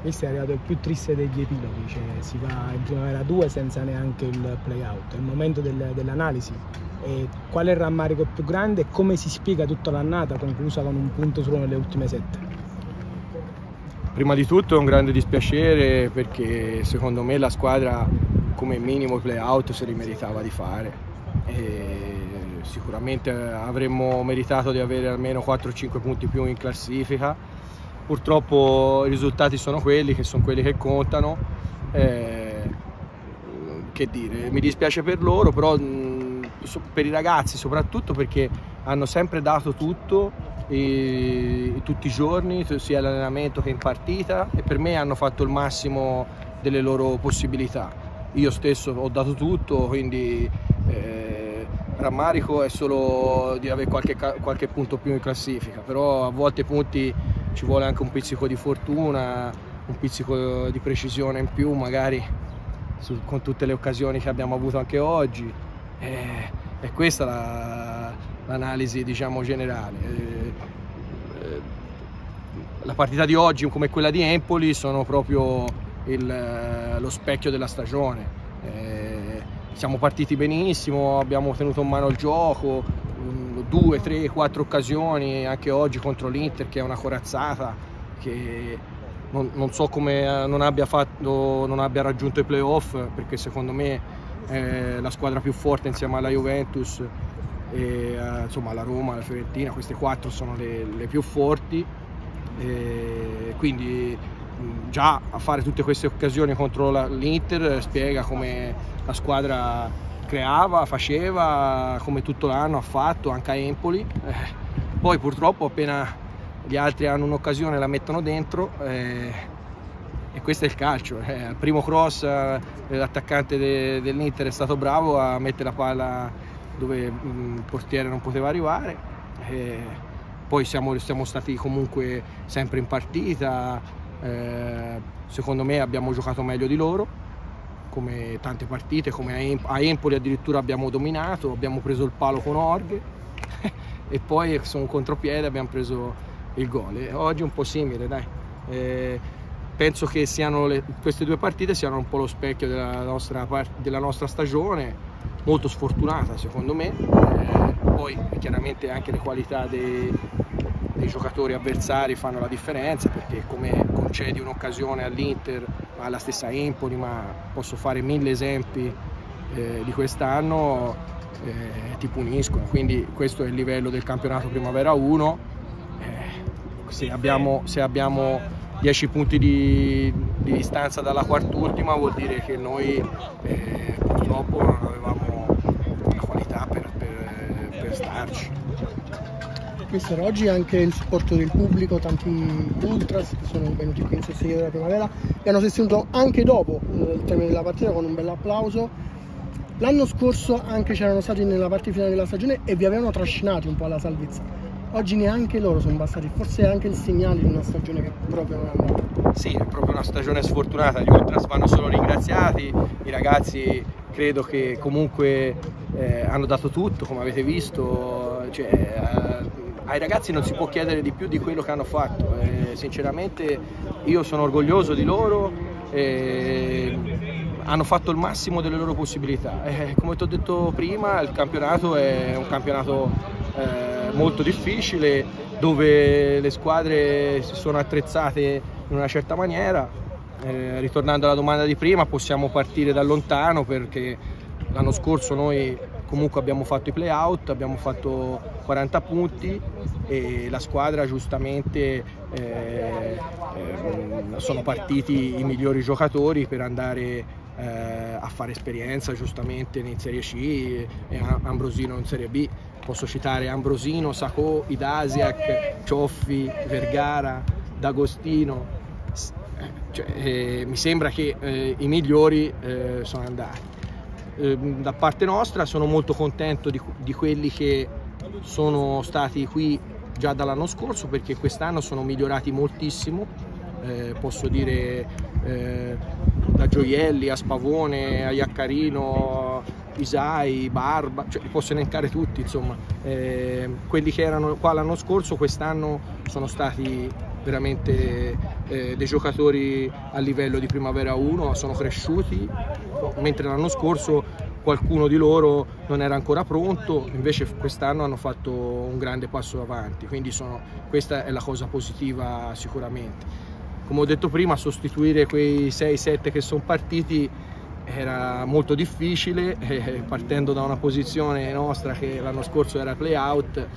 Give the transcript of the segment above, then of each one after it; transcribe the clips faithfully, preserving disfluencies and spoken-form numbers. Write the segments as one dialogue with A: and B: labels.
A: Questo è arrivato il più triste degli epiloghi, cioè si va in primavera due senza neanche il play-out. È il momento del, dell'analisi. Qual è il rammarico più grande e come si spiega tutta l'annata conclusa con un punto solo nelle ultime sette?
B: Prima di tutto è un grande dispiacere perché secondo me la squadra come minimo i play-out se li meritava di fare. E sicuramente avremmo meritato di avere almeno quattro cinque punti più in classifica. Purtroppo i risultati sono quelli che sono quelli che contano, eh, che dire, mi dispiace per loro, però mh, per i ragazzi soprattutto perché hanno sempre dato tutto e, tutti i giorni, sia all'allenamento che in partita, e per me hanno fatto il massimo delle loro possibilità. Io stesso ho dato tutto, quindi eh, rammarico è solo di avere qualche, qualche punto più in classifica, però a volte i punti ci vuole anche un pizzico di fortuna, un pizzico di precisione in più, magari su, con tutte le occasioni che abbiamo avuto anche oggi. E, e questa è l'analisi la, diciamo, generale. E, e, la partita di oggi, come quella di Empoli, sono proprio il, lo specchio della stagione. E, siamo partiti benissimo, abbiamo tenuto in mano il gioco, due, tre, quattro occasioni anche oggi contro l'Inter, che è una corazzata, che non, non so come non abbia, fatto, non abbia raggiunto i playoff, perché secondo me è la squadra più forte insieme alla Juventus e insomma alla Roma, alla Fiorentina. Queste quattro sono le, le più forti, e quindi già a fare tutte queste occasioni contro l'Inter spiega come la squadra creava, faceva, come tutto l'anno ha fatto anche a Empoli. Eh, poi purtroppo appena gli altri hanno un'occasione la mettono dentro, eh, e questo è il calcio. Eh, al primo cross eh, l'attaccante de, dell'Inter è stato bravo a mettere la palla dove mh, il portiere non poteva arrivare. Eh, poi siamo, siamo stati comunque sempre in partita, eh, secondo me abbiamo giocato meglio di loro, come tante partite, come a Empoli addirittura abbiamo dominato, abbiamo preso il palo con Orghe e poi su un contropiede abbiamo preso il gol. E oggi è un po' simile, dai. Eh, penso che siano le, queste due partite siano un po' lo specchio della nostra, della nostra stagione, molto sfortunata secondo me. Eh, poi chiaramente anche le qualità dei, dei giocatori avversari fanno la differenza, perché come concedi un'occasione all'Inter, alla stessa Empoli, ma posso fare mille esempi eh, di quest'anno, eh, ti puniscono. Quindi questo è il livello del campionato Primavera uno. Eh, se abbiamo, se abbiamo dieci punti di, di distanza dalla quart'ultima, vuol dire che noi eh, purtroppo non avevamo la qualità per, per, per starci.
C: Mister, oggi anche il supporto del pubblico, tanti ultras che sono venuti qui in sostegno della Primavera e hanno sostenuto anche dopo eh, il termine della partita con un bel applauso. L'anno scorso anche c'erano stati nella parte finale della stagione e vi avevano trascinati un po' alla salvezza. Oggi neanche loro sono bastati, forse è anche il segnale di una stagione che proprio non è andata.
B: Sì, è proprio una stagione sfortunata, gli ultras vanno solo ringraziati, i ragazzi credo che comunque eh, hanno dato tutto, come avete visto. Cioè, eh, ai ragazzi non si può chiedere di più di quello che hanno fatto, eh, sinceramente io sono orgoglioso di loro, eh, hanno fatto il massimo delle loro possibilità. Eh, come ti ho detto prima, il campionato è un campionato eh, molto difficile, dove le squadre si sono attrezzate in una certa maniera. Eh, ritornando alla domanda di prima, possiamo partire da lontano, perché l'anno scorso noi comunque abbiamo fatto i play-out, abbiamo fatto quaranta punti e la squadra giustamente eh, eh, sono partiti i migliori giocatori per andare eh, a fare esperienza giustamente in Serie C e Ambrosino in Serie B. Posso citare Ambrosino, Sacco, Idasiak, Cioffi, Vergara, D'Agostino. Cioè, eh, mi sembra che eh, i migliori eh, sono andati. Da parte nostra sono molto contento di, di quelli che sono stati qui già dall'anno scorso, perché quest'anno sono migliorati moltissimo. Eh, posso dire eh, da Gioielli a Spavone a Iaccarino, Isai, Barba, cioè li posso elencare tutti, insomma. Eh, quelli che erano qua l'anno scorso quest'anno sono stati veramente eh, dei giocatori a livello di Primavera uno, sono cresciuti, mentre l'anno scorso qualcuno di loro non era ancora pronto, invece quest'anno hanno fatto un grande passo avanti, quindi sono, questa è la cosa positiva sicuramente. Come ho detto prima, sostituire quei sei sette che sono partiti era molto difficile, eh, partendo da una posizione nostra che l'anno scorso era play out, eh,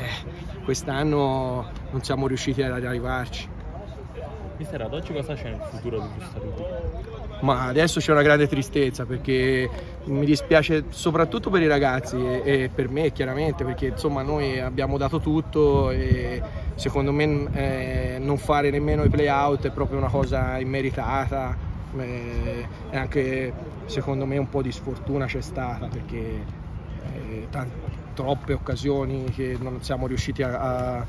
B: quest'anno non siamo riusciti ad arrivarci.
D: Mister, ad oggi cosa c'è nel futuro di Bustaruti?
B: Ma adesso c'è una grande tristezza, perché mi dispiace soprattutto per i ragazzi e, e per me chiaramente, perché insomma noi abbiamo dato tutto e secondo me eh, non fare nemmeno i play out è proprio una cosa immeritata. E anche secondo me un po' di sfortuna c'è stata, perché eh, troppe occasioni che non siamo riusciti a,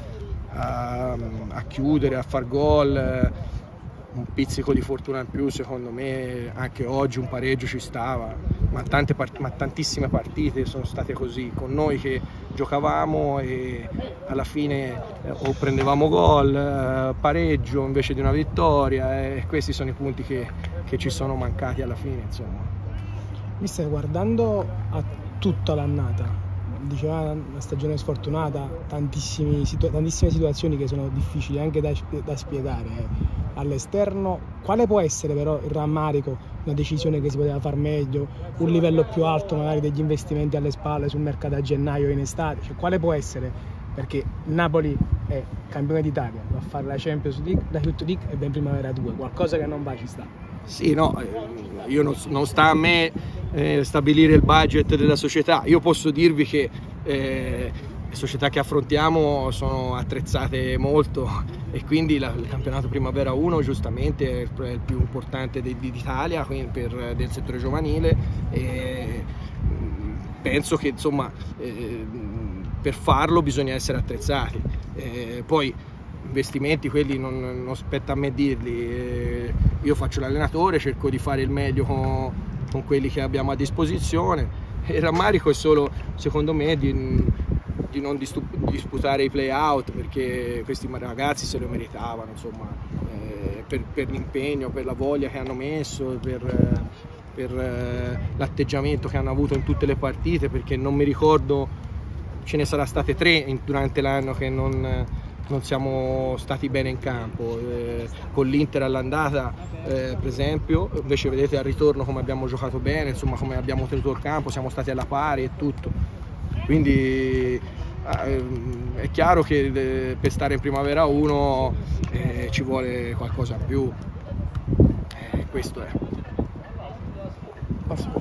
B: a, a chiudere, a far gol, un pizzico di fortuna in più secondo me, anche oggi un pareggio ci stava, ma, tante part ma tantissime partite sono state così, con noi che giocavamo e alla fine eh, o prendevamo gol, eh, pareggio invece di una vittoria, e questi sono i punti che, che ci sono mancati alla fine, insomma.
A: Mister, guardando a tutta l'annata, diceva una stagione sfortunata, tantissime, situ tantissime situazioni che sono difficili anche da, da spiegare eh. all'esterno, quale può essere però il rammarico, una decisione che si poteva far meglio, un livello più alto magari degli investimenti alle spalle sul mercato a gennaio e in estate, cioè, quale può essere? Perché il Napoli è campione d'Italia, va a fare la Champions League, la Youth League e ben Primavera due, qualcosa che non va ci sta.
B: Sì, no, io non, non sta a me eh, stabilire il budget della società, io posso dirvi che eh, le società che affrontiamo sono attrezzate molto e quindi la, il campionato Primavera uno giustamente è il più importante d'Italia per, del settore giovanile, e penso che insomma eh, per farlo bisogna essere attrezzati, eh, poi investimenti quelli non, non spetta a me dirli, eh, io faccio l'allenatore, cerco di fare il meglio con, con quelli che abbiamo a disposizione, e il rammarico è solo secondo me di, di non disputare i play out, perché questi ragazzi se lo meritavano, insomma, eh, per, per l'impegno, per la voglia che hanno messo, per, per eh, l'atteggiamento che hanno avuto in tutte le partite, perché non mi ricordo, ce ne sarà state tre in, durante l'anno che non, non siamo stati bene in campo, eh, con l'Inter all'andata eh, per esempio, invece vedete al ritorno come abbiamo giocato bene, insomma come abbiamo tenuto il campo, siamo stati alla pari e tutto, quindi eh, è chiaro che eh, per stare in Primavera uno eh, ci vuole qualcosa in più, eh, questo è.